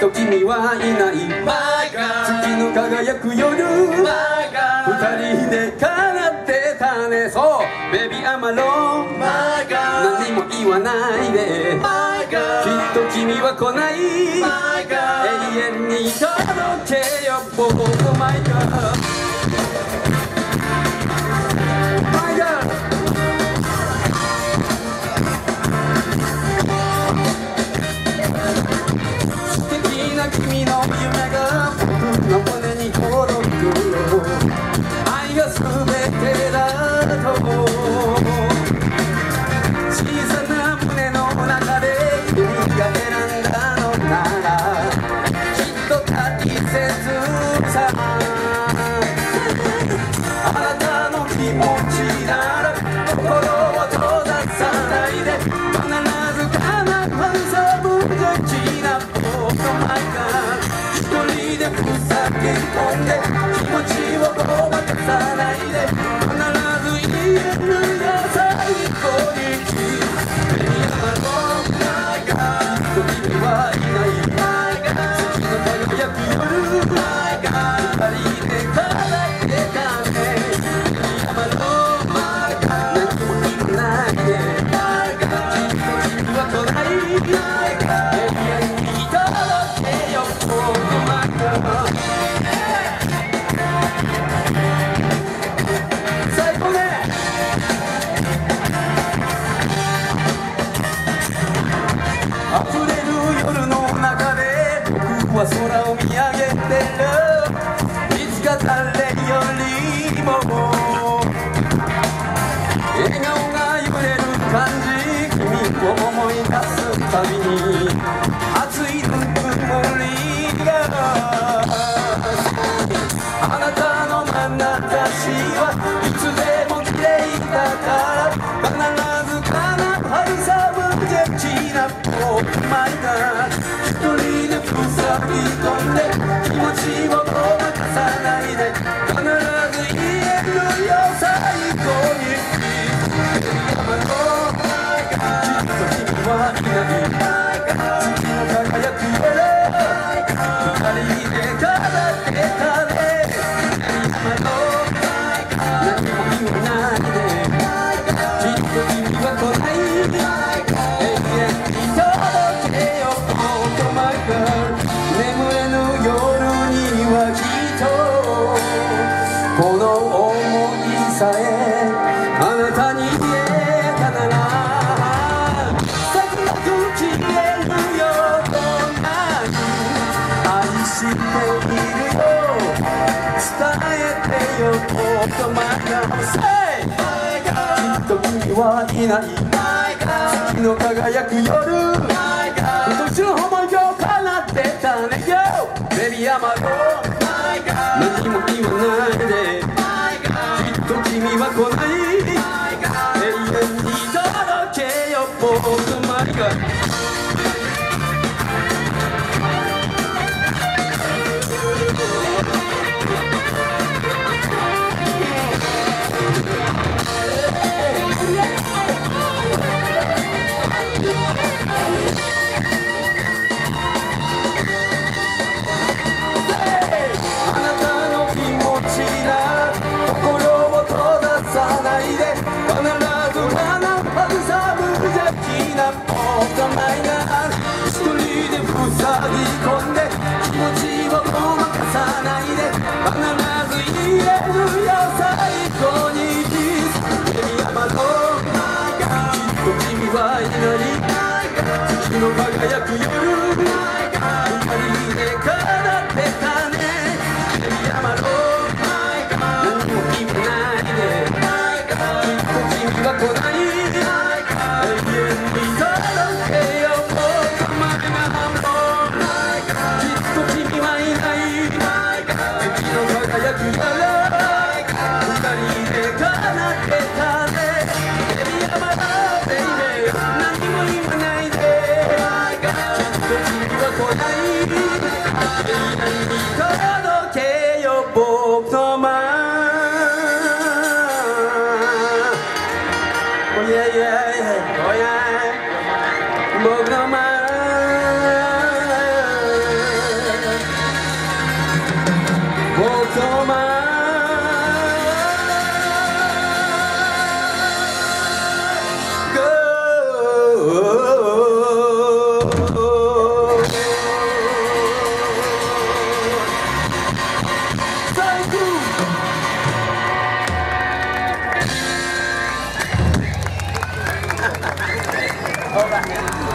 と君はいない月の輝く夜二人で奏ってたねそうベビーアマロン何も言わないできっと君は来ない永遠に届けよ僕のマイカ君の夢が僕の胸に届く愛が全てだと小さな胸の中で君が選んだのならきっと大切さあなたの気持ちなら心を閉ざさないで必ず叶うさ無邪気な僕の前一人でふざけ込んで気持ちをごまかさないで必ず言えるよ最高にベビーアマロン君はいない月の輝く夜二人で奏ってたねベビーアマロン何も言わないできっと君は来ない永遠に届けよ最高ね溢れる夜の中で僕は空を見上げてるいつか誰よりも笑顔が揺れる感じ君を思い出すたびに熱いぬくもりがあなたの眼差しはいつでも綺麗だから必ず叶うさ無邪気な僕マイが一人でふさぎ込んで気持ちをごまかさないで必ず言えるよ最高にベビーアマロンきっと君はいない月の輝く夜二人で奏ってたねベビーアマロン何も言わないできっと君は来ない永遠に届けよ僕マイカ眠れぬ夜にはきっとこの想いさえあなたに言えたなら切なく消えるよどんなに愛しているよ伝えてよ僕マイカきっと君はいない月の輝く夜年の思いを叶ってたねよベビーアマロン何も言わないできっと君は来ない永遠に届けよ僕マイカね